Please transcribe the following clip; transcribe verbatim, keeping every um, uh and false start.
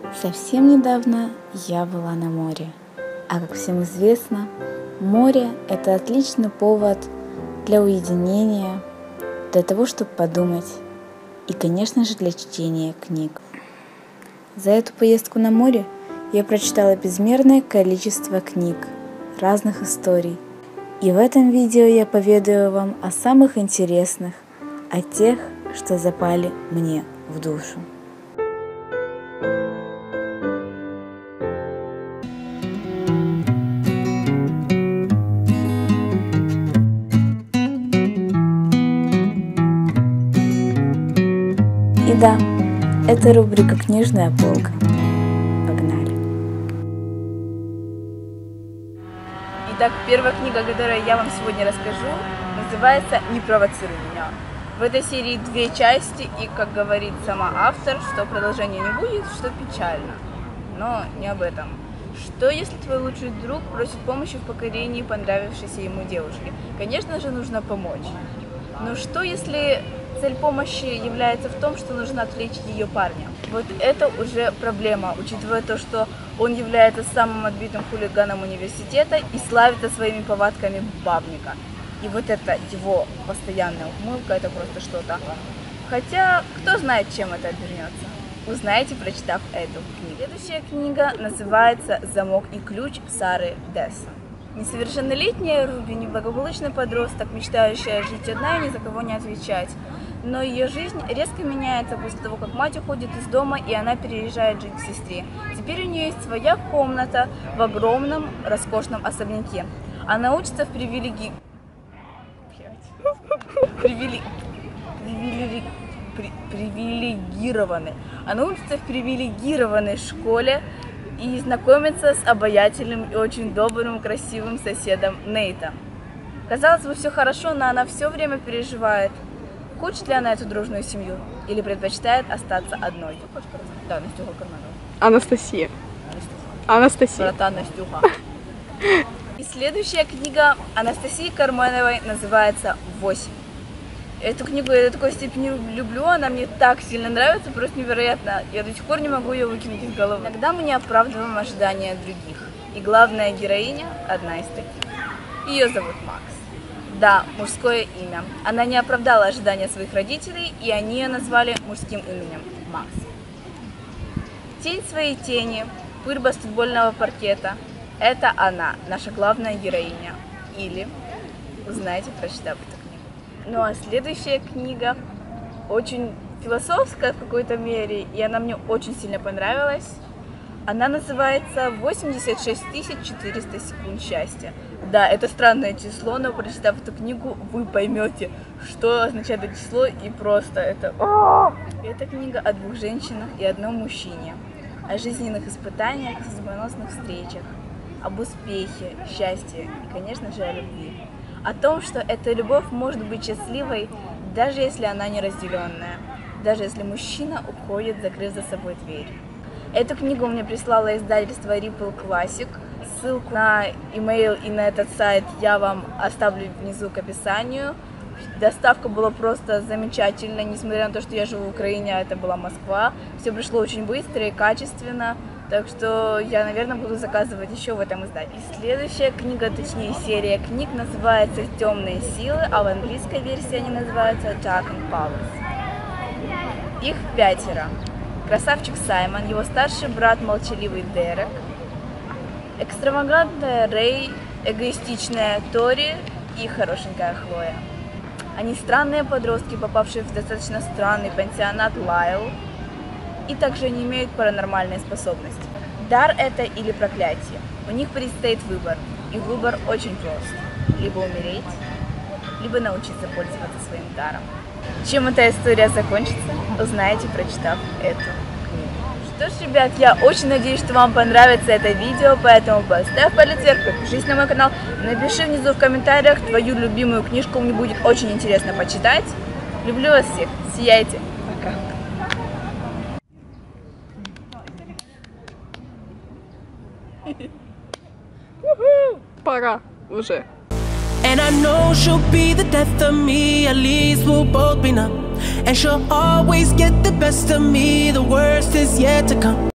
Совсем недавно я была на море, а как всем известно, море – это отличный повод для уединения, для того, чтобы подумать и, конечно же, для чтения книг. За эту поездку на море я прочитала безмерное количество книг, разных историй. И в этом видео я поведаю вам о самых интересных, о тех, что запали мне в душу. И да, это рубрика «Книжная полка». Погнали! Итак, первая книга, о которой я вам сегодня расскажу, называется «Не провоцируй меня». В этой серии две части, и, как говорит сама автор, что продолжения не будет, что печально. Но не об этом. Что, если твой лучший друг просит помощи в покорении понравившейся ему девушки? Конечно же, нужно помочь. Но что, если цель помощи является в том, что нужно отвлечь ее парня? Вот это уже проблема, учитывая то, что он является самым отбитым хулиганом университета и славится своими повадками бабника. И вот это его постоянная ухмылка, это просто что-то. Хотя, кто знает, чем это обернется. Узнаете, прочитав эту книгу. Следующая книга называется «Замок и ключ» Сары Дессон. Несовершеннолетняя Руби, неблагополучный подросток, мечтающая жить одна и ни за кого не отвечать. Но ее жизнь резко меняется после того, как мать уходит из дома, и она переезжает жить к сестре. Теперь у нее есть своя комната в огромном, роскошном особняке. Она учится в привилеги... Привилеги... Привилеги... Привилегированной. Она учится в привилегированной школе и знакомится с обаятельным и очень добрым, красивым соседом Нейтом. Казалось бы, все хорошо, но она все время переживает, хочет ли она эту дружную семью или предпочитает остаться одной. Да, Настюха Карманова. Анастасия. Анастасия. Братан Настюха. И следующая книга Анастасии Кармановой называется «Восемь». Эту книгу я до такой степени люблю, она мне так сильно нравится, просто невероятно. Я до сих пор не могу ее выкинуть из головы. Иногда мы не оправдываем ожидания других. И главная героиня одна из таких. Ее зовут Макс. Да, мужское имя. Она не оправдала ожидания своих родителей, и они ее назвали мужским именем Макс. Тень своей тени, пыль баскетбольного паркета – это она, наша главная героиня. Или узнаете, прочитав эту книгу. Ну а следующая книга очень философская в какой-то мере, и она мне очень сильно понравилась. Она называется «восемьдесят шесть тысяч четыреста секунд счастья». Да, это странное число, но прочитав эту книгу, вы поймете, что означает это число, и просто это... Эта книга о двух женщинах и одном мужчине, о жизненных испытаниях, судьбоносных встречах, об успехе, счастье и, конечно же, о любви. О том, что эта любовь может быть счастливой, даже если она неразделенная, даже если мужчина уходит, закрыв за собой дверь. Эту книгу мне прислало издательство Ripple Classic. Ссылку на имейл и на этот сайт я вам оставлю внизу к описанию. Доставка была просто замечательная, несмотря на то, что я живу в Украине, а это была Москва. Все пришло очень быстро и качественно. Так что я, наверное, буду заказывать еще в этом издательстве. И следующая книга, точнее серия книг, называется «Темные силы», а в английской версии они называются «Darkened Powers». Их пятеро. Красавчик Саймон, его старший брат молчаливый Дерек, экстравагантная Рэй, эгоистичная Тори и хорошенькая Хлоя. Они странные подростки, попавшие в достаточно странный пансионат Лайл, и также они имеют паранормальные способности. Дар это или проклятие. У них предстоит выбор, и выбор очень прост. Либо умереть, либо научиться пользоваться своим даром. Чем эта история закончится, узнаете, прочитав эту книгу. Что ж, ребят, я очень надеюсь, что вам понравится это видео, поэтому поставь палец вверх, подпишись на мой канал, напиши внизу в комментариях твою любимую книжку, мне будет очень интересно почитать. Люблю вас всех, сияйте, пока. Пора уже. And I know she'll be the death of me, at least we'll both be numb. And she'll always get the best of me, the worst is yet to come.